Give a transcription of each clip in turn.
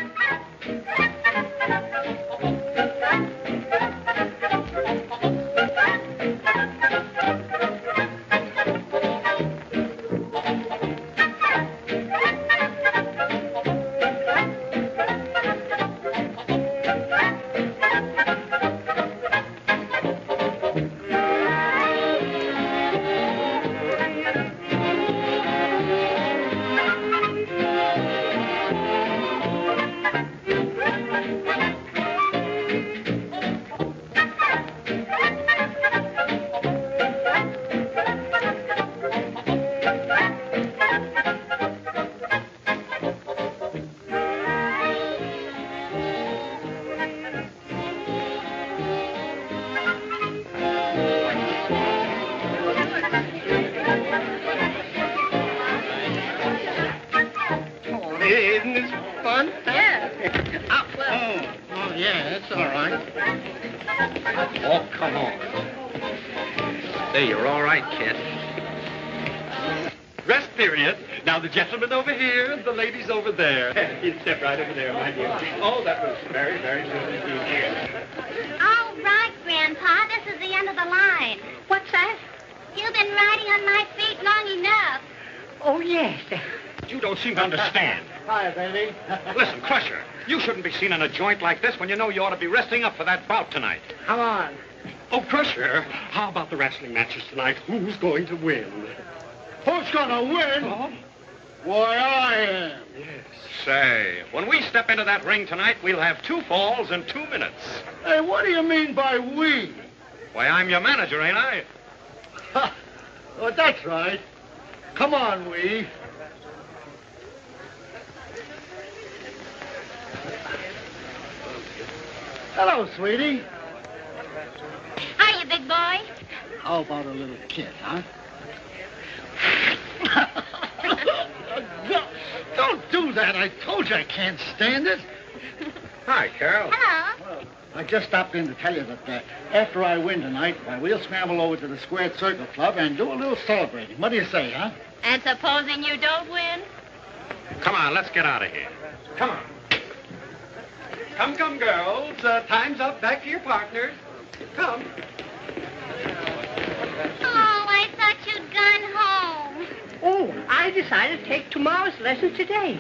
Gentlemen over here, the ladies over there. You step right over there, my dear. Oh, that was very, very good indeed. All right, Grandpa, this is the end of the line. What's that? You've been riding on my feet long enough. Oh, yes. You don't seem to understand. Hi, baby. Listen, Crusher, you shouldn't be seen in a joint like this when you know you ought to be resting up for that bout tonight. Come on. Oh, Crusher, how about the wrestling matches tonight? Who's going to win? Who's gonna win? Oh? Why, I am. Yes. Say, when we step into that ring tonight, we'll have 2 falls in 2 minutes. Hey, what do you mean by we? Why, I'm your manager, ain't I? Ha! Oh, that's right. Come on, we. Hello, sweetie. Hiya, big boy. How about a little kiss, huh? Don't do that. I told you I can't stand it. Hi, Carol. Hello. Well, I just stopped in to tell you that after I win tonight, we'll scramble over to the Squared Circle Club and do a little celebrating. What do you say, huh? And supposing you don't win? Come on, let's get out of here. Come on. Come, girls. Time's up. Back to your partners. Come. Oh, I thought you'd gone home. Oh, I decided to take tomorrow's lesson today.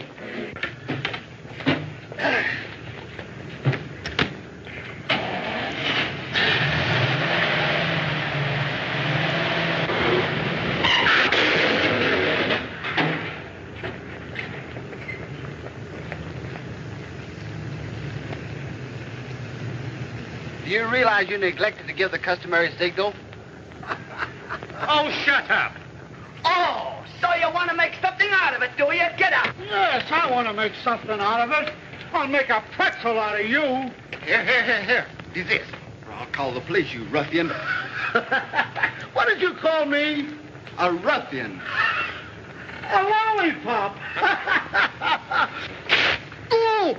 Do you realize you neglected to give the customary signal? Oh, shut up. Oh, so you want to make something out of it, do you? Get up. Yes, I want to make something out of it. I'll make a pretzel out of you. Here. Do this. Or I'll call the police, you ruffian. What did you call me? A ruffian. A lollipop. Ooh!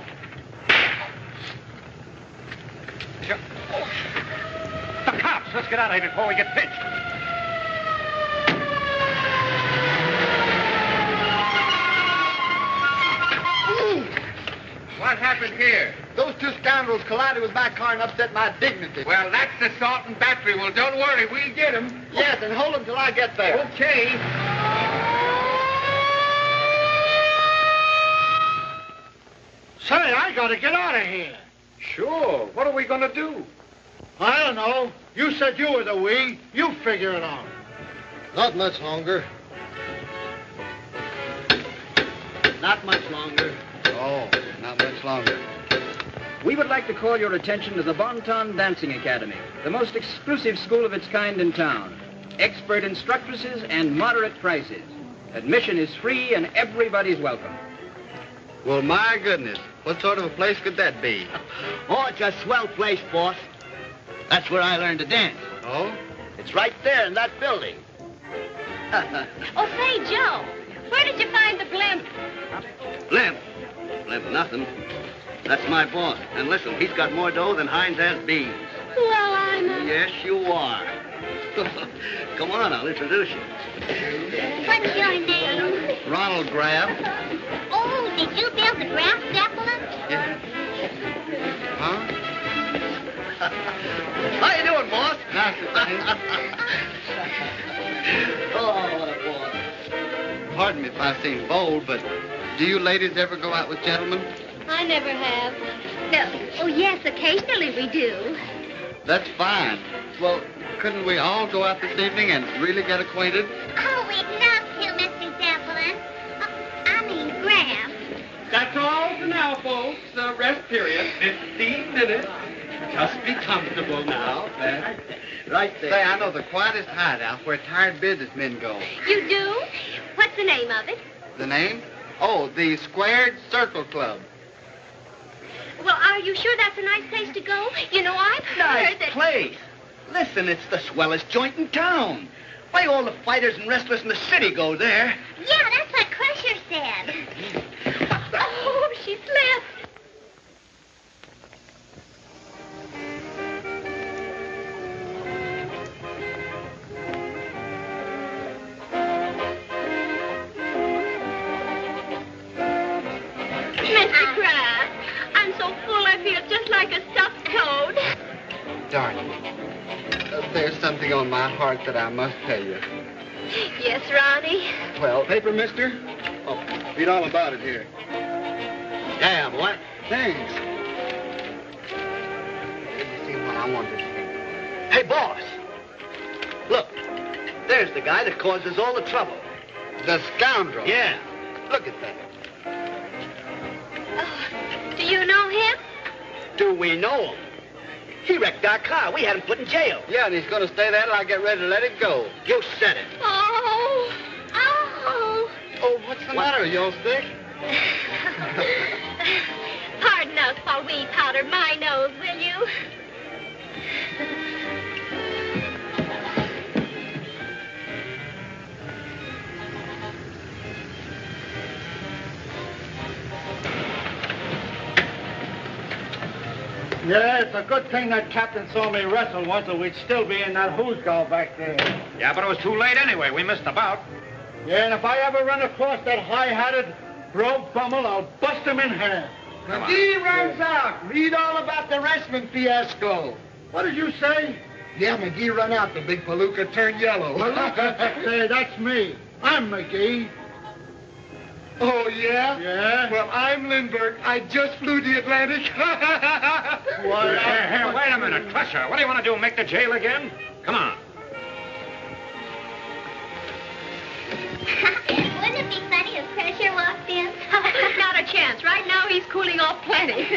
The cops. Let's get out of here before we get pinched. What happened here? Those 2 scoundrels collided with my car and upset my dignity. Well, that's assault and battery. Well, don't worry. We'll get them. Yes, and hold them till I get there. Okay. Say, I gotta get out of here. Sure. What are we going to do? I don't know. You said you were the we. You figure it out. Not much longer. Not much longer. Oh, not much longer. We would like to call your attention to the Bon Ton Dancing Academy, the most exclusive school of its kind in town. Expert instructresses and moderate prices. Admission is free and everybody's welcome. Well, my goodness. What sort of a place could that be? Oh, it's a swell place, boss. That's where I learned to dance. Oh? It's right there in that building. Oh, say, Joe, where did you find the blimp? Blimp? Blimp nothing. That's my boss. And listen, he's got more dough than Heinz has beans. Well, I'm Yes, you are. Come on, I'll introduce you. What's your name? Ronald Grab. Oh, did you build the Graf Zeppelin? Yeah. Huh? How you doing, boss? Nice to see you. Oh, what a boy. Pardon me if I seem bold, but do you ladies ever go out with gentlemen? I never have. No. Oh, yes, occasionally we do. That's fine. Well, couldn't we all go out this evening and really get acquainted? Oh, we'd love to, Mr. Zeppelin. I mean, Graf. That's all for now, folks. Rest period, 15 minutes. Just be comfortable now. Right there. Say, I know the quietest hideout where tired businessmen go. You do? What's the name of it? The name? Oh, the Squared Circle Club. Well, are you sure that's a nice place to go? You know, I've Nice heard that... place. Listen, it's the swellest joint in town. Why, all the fighters and wrestlers in the city go there. Yeah, that's what Crusher said. Oh, she slipped. Mr. Graff, I'm so full I feel just like a stuffed toad. Darling, there's something on my heart that I must tell you. Yes, Ronnie? Well, Paper, mister? oh, read all about it here. Yeah, boy. Thanks. Did you see what I wanted to say? Hey, boss. Look, there's the guy that causes all the trouble. The scoundrel. Yeah. Look at that. Oh, do you know him? Do we know him? He wrecked our car. We had him put in jail. Yeah, and he's going to stay there till I get ready to let it go. You said it. Oh. Oh. Oh, what's the matter? You all sick? Pardon us while we powder my nose, will you? Yeah, it's a good thing that captain saw me wrestle once, or we'd still be in that hoosgow back there. Yeah, but it was too late anyway. We missed the bout. Yeah, and if I ever run across that high-hatted brogue bummel, I'll bust him in half. McGee runs out. Read all about the wrestling fiasco. What did you say? Yeah, McGee run out. The big palooka turned yellow. Say, that's me. I'm McGee. Oh, yeah? Yeah? Well, I'm Lindbergh. I just flew the Atlantic. Why, Here, wait a minute. Crusher, what do you want to do, make the jail again? Come on. Wouldn't it be funny if Crusher walked in? Not a chance. Right now, he's cooling off plenty.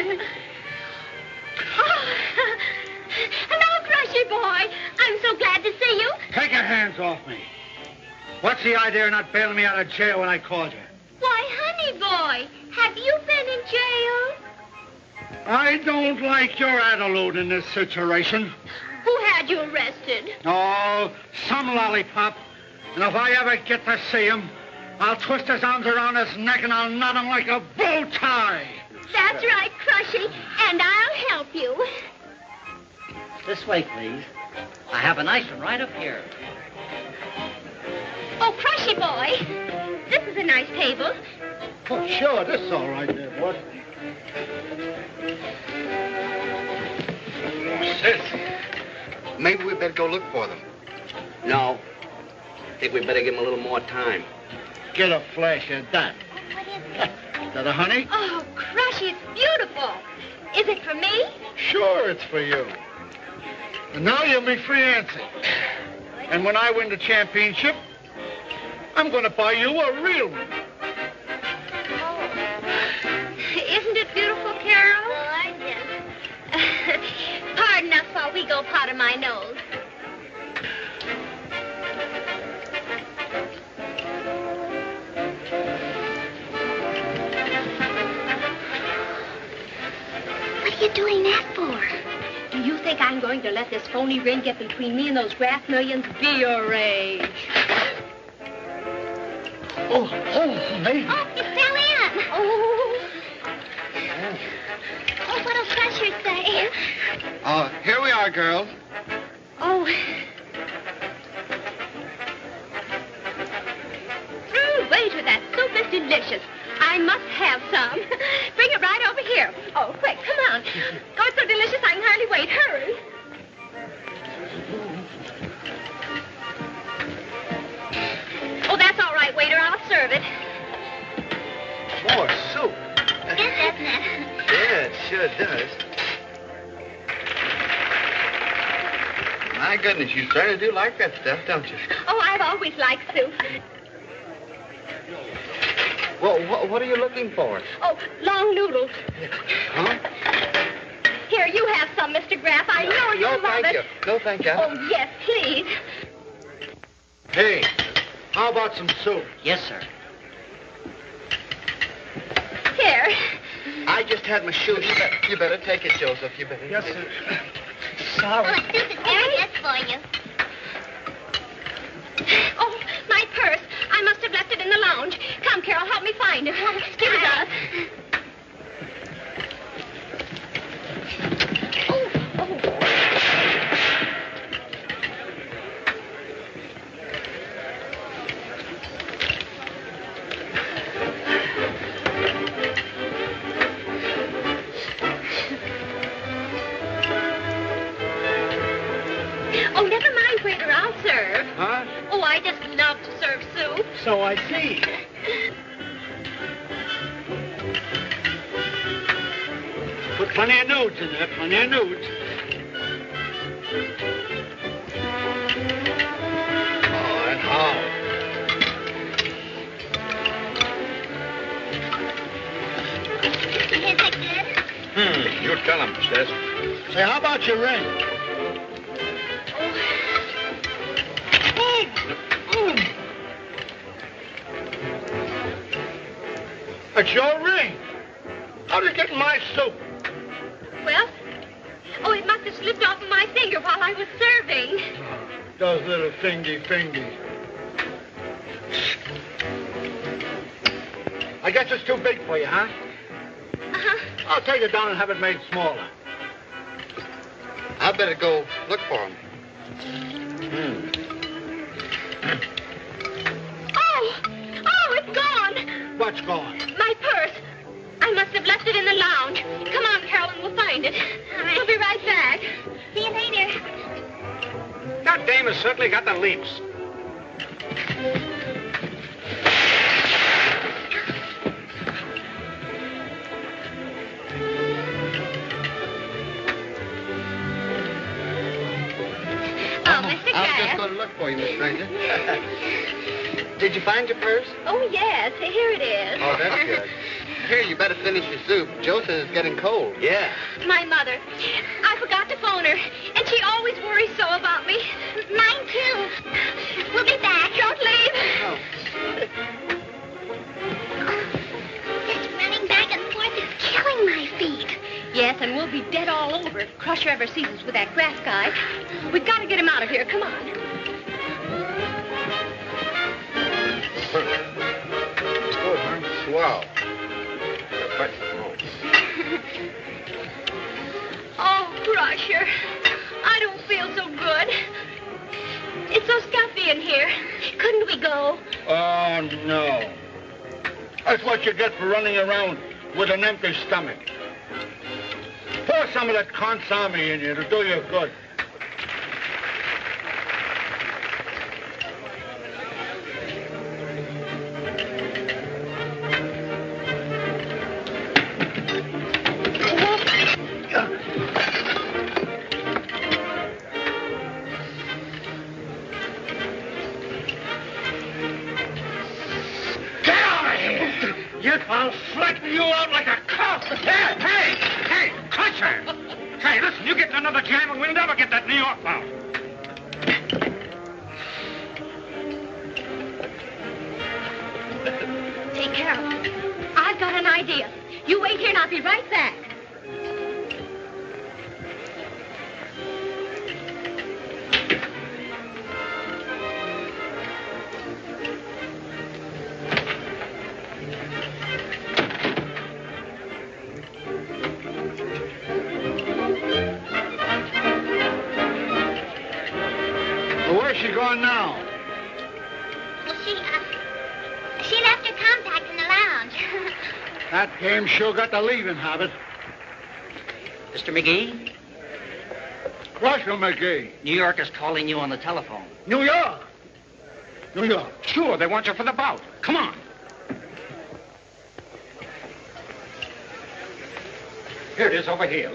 Hello, Crusher boy. I'm so glad to see you. take your hands off me. What's the idea of not bailing me out of jail when I called you? Why, honey boy, have you been in jail? I don't like your attitude in this situation. Who had you arrested? Oh, some lollipop. And if I ever get to see him, I'll twist his arms around his neck and I'll knot him like a bow tie. That's right, Crushy, and I'll help you. This way, please. I have a nice one right up here. Oh, Crushy boy, this is a nice table. Oh, sure, this is all right there, boy. Sis, maybe we better go look for them. No. I think we better give him a little more time. Get a flash of that. What is it? Is that a honey? Oh, Crushy, it's beautiful. Is it for me? Sure, it's for you. And now you'll be free Nancy. And when I win the championship, I'm going to buy you a real one. Isn't it beautiful, Carol? Gorgeous. Pardon us while we go powder my nose. What are you doing that for? Do you think I'm going to let this phony ring get between me and those Graf millions? Be your age. Oh, honey. Oh, you fell in. Oh. Oh, what'll Crusher say? Oh, here we are, girls. Oh. Waiter, that soup is delicious. I must have some. sure does. My goodness, you certainly do like that stuff, don't you? Oh, I've always liked soup. Well, what are you looking for? Oh, long noodles. Huh? Here, you have some, Mr. Graff. I know you'll love it. No, thank you. Oh, yes, please. Hey, how about some soup? Yes, sir. Here. I just had my shoes. You better take it, Joseph. You better. Yes, sir. Oh, it's soup is very good for you. Oh, my purse. I must have left it in the lounge. Come, Carol, help me find it. Oh, here it does. Oh, never mind, waiter. I'll serve. Huh? Oh, I just love to serve soup. So I see. Put plenty of nudes in there, plenty of nudes. Oh, and how? Is it good? You tell him, sis. Say, how about your ring? It's your ring. How did it get in my soup? Well, oh, it must have slipped off of my finger while I was serving. Those little fingy. I guess it's too big for you, huh? Uh-huh. I'll take it down and have it made smaller. I better go look for him. Oh, it's gone. What's gone? My purse. I must have left it in the lounge. Come on, Carol, and we'll find it. We'll be right back. See you later. That dame has certainly got the leaps. I was just going to look for you, Miss Granger. Did you find your purse? Oh, yes. Here it is. Oh, that's good. Here, you better finish your soup. Joseph is getting cold. Yeah. My mother. I forgot to phone her, and she always worries so about me. Mine, too. We'll be back. Don't leave. Oh. This running back and forth is killing my feet. Yes, and we'll be dead all over if Crusher ever sees us with that grass guy. We've got to get him out of here. Come on. It's good, huh? Swell. Oh, Crusher, I don't feel so good. It's so stuffy in here. Couldn't we go? Oh, no. That's what you get for running around with an empty stomach. Pour some of that consomme in you. It'll do you good. I'll flatten you out like a cow. Hey, Crusher. Hey, listen, you get in another jam and we'll never get that New York bout. Hey, Carol, I've got an idea. You wait here and I'll be right back. Where's she gone now? Well, she left her compact in the lounge. That dame sure got the leaving habit. Mr. McGee, Crusher McGee. New York is calling you on the telephone. New York. New York. Sure, they want you for the bout. Come on. Here it is, over here.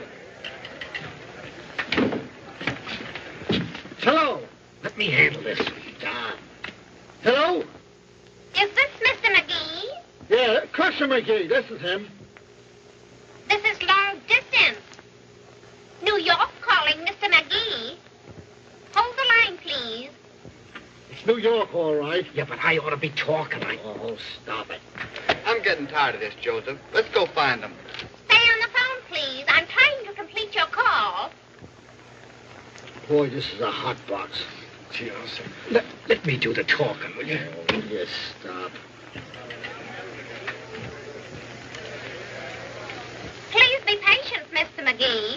Hello. Let me handle this. Hello? Is this Mr. McGee? Yeah, Crusher McGee. This is him. This is long distance. New York calling Mr. McGee. Hold the line, please. It's New York, all right. Yeah, but I ought to be talking. Oh, stop it. I'm getting tired of this, Joseph. Let's go find them. Stay on the phone, please. I'm trying to complete your call. Boy, this is a hot box. Gee, let me do the talking, will you? Oh, yes, stop. Please be patient, Mr. McGee.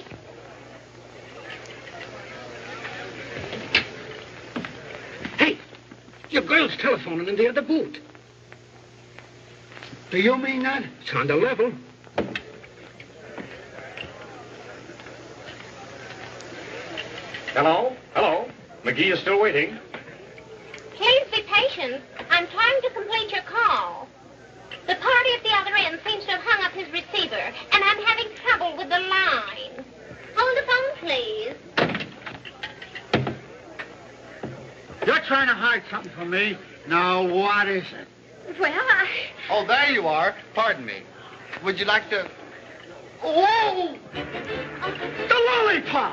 Hey, your girl's telephoning in the other booth. Do you mean that? It's on the level. Hello? Hello? McGee is still waiting. Please be patient. I'm trying to complete your call. The party at the other end seems to have hung up his receiver, and I'm having trouble with the line. Hold the phone, please. You're trying to hide something from me. Now, what is it? Well, Oh, there you are. Pardon me. Would you like to... Whoa! The lollipop!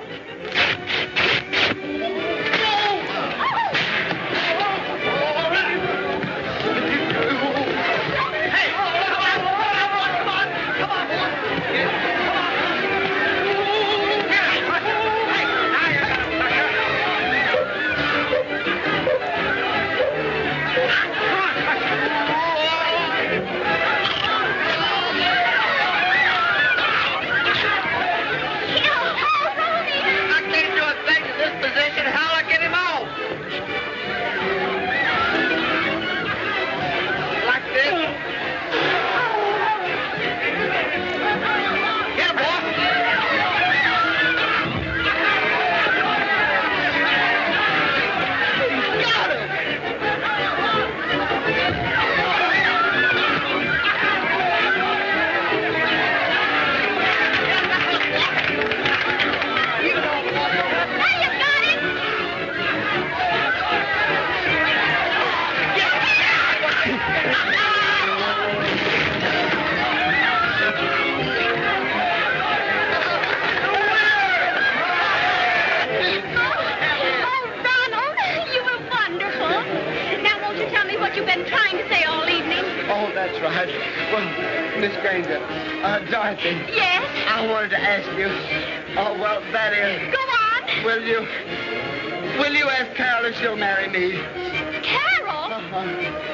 That's right. Well, Miss Granger, Dorothy. yes? I wanted to ask you. Oh, well, that is. Go on. Will you ask Carol if she'll marry me? Carol? Uh-huh.